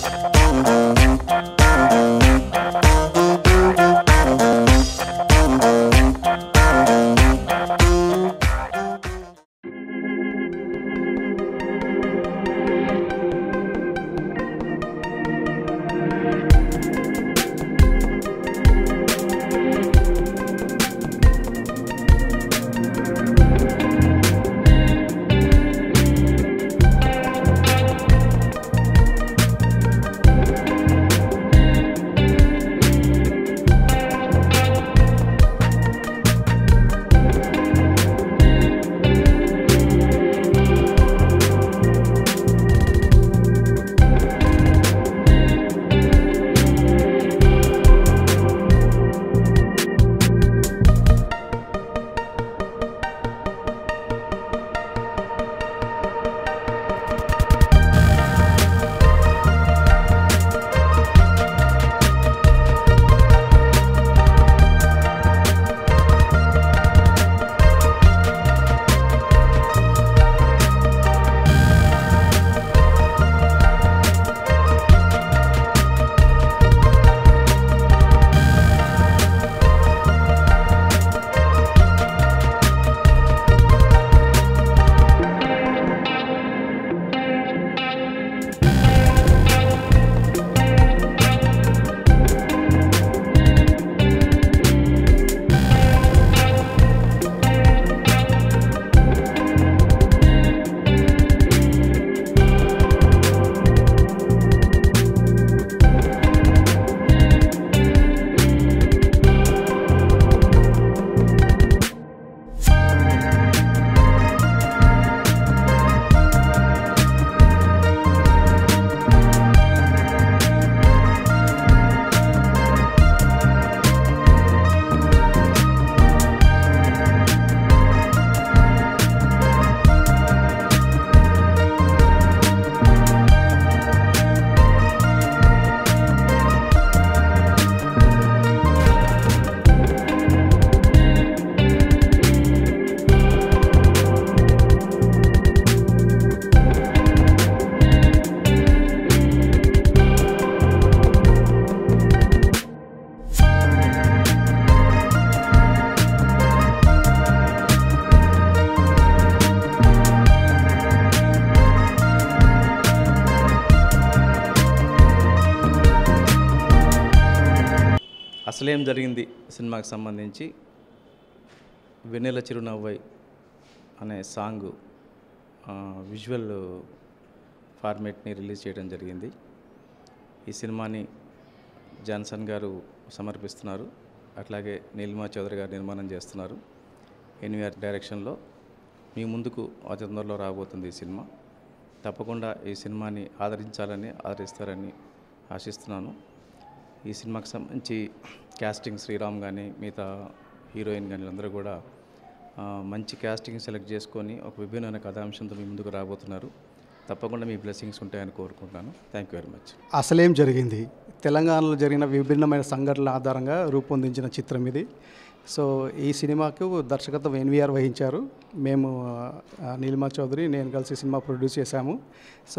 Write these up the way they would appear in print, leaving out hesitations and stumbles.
అసలేం జరిగింది సినిమాకి సంబంధించి వెన్నెల చిరునవ్వై అనే సాంగ్ విజువల్ ఫార్మేట్ని రిలీజ్ చేయడం జరిగింది. ఈ సినిమాని జాన్సన్ గారు సమర్పిస్తున్నారు, అట్లాగే నీలిమా చౌదరి గారు నిర్మాణం చేస్తున్నారు. ఎన్వీఆర్ డైరెక్షన్లో మీ ముందుకు అతి తొందరలో రాబోతుంది ఈ సినిమా. తప్పకుండా ఈ సినిమాని ఆదరిస్తారని ఆశిస్తున్నాను. ఈ సినిమాకి సంబంధించి క్యాస్టింగ్ శ్రీరామ్ కానీ మిగతా హీరోయిన్ కానీ అందరూ కూడా మంచి క్యాస్టింగ్ సెలెక్ట్ చేసుకొని ఒక విభిన్నమైన కథాంశంతో మీ ముందుకు రాబోతున్నారు. తప్పకుండా మీ బ్లెస్సింగ్స్ ఉంటాయని కోరుకుంటున్నాను. Thank you very much. అసలేం జరిగింది తెలంగాణలో జరిగిన విభిన్నమైన సంఘటనల ఆధారంగా రూపొందించిన చిత్రం ఇది. సో ఈ సినిమాకు దర్శకత్వం ఎన్వీఆర్ వహించారు. మేము నీలిమా చౌదరి నేను కలిసి సినిమా ప్రొడ్యూస్ చేశాము. సో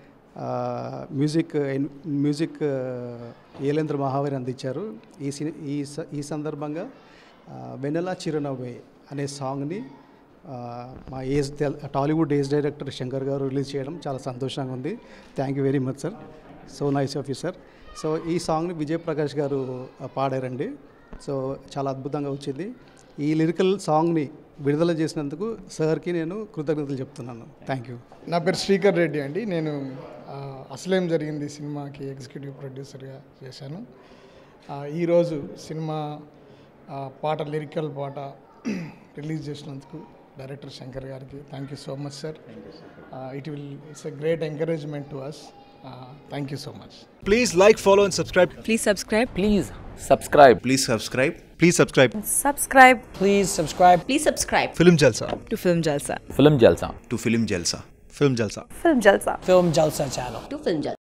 మ్యూజిక్ ఏలేంద్ర మహావీర్ అందించారు. ఈ సందర్భంగా వెన్నెల చిరునవ్వే అనే సాంగ్ని మా టాలీవుడ్ ఏజ్ డైరెక్టర్ శంకర్ గారు రిలీజ్ చేయడం చాలా సంతోషంగా ఉంది. Thank you very much sir. So nice of you sir. So ఈ సాంగ్ని విజయప్రకాష్ గారు పాడారండి. సో చాలా అద్భుతంగా వచ్చింది. ఈ లిరికల్ సాంగ్ని విడుదల చేసినందుకు సార్కి నేను కృతజ్ఞతలు చెప్తున్నాను. Thank you. నా పేరు శ్రీకర్ రెడ్డి అండి. నేను అసలేం జరిగింది సినిమాకి ఎగ్జిక్యూటివ్ ప్రొడ్యూసర్గా చేశాను. ఈరోజు సినిమా పాట లిరికల్ పాట రిలీజ్ చేసినందుకు డైరెక్టర్ శంకర్ గారికి thank you so much sir. It's a great encouragement to us. Thank you so much. Please like, follow and subscribe. Please subscribe. Please subscribe. Please subscribe. Please subscribe. Subscribe. Please subscribe. Please subscribe. FilmJalsa. To FilmJalsa. FilmJalsa. To FilmJalsa. FilmJalsa. FilmJalsa. FilmJalsa channel. To FilmJalsa.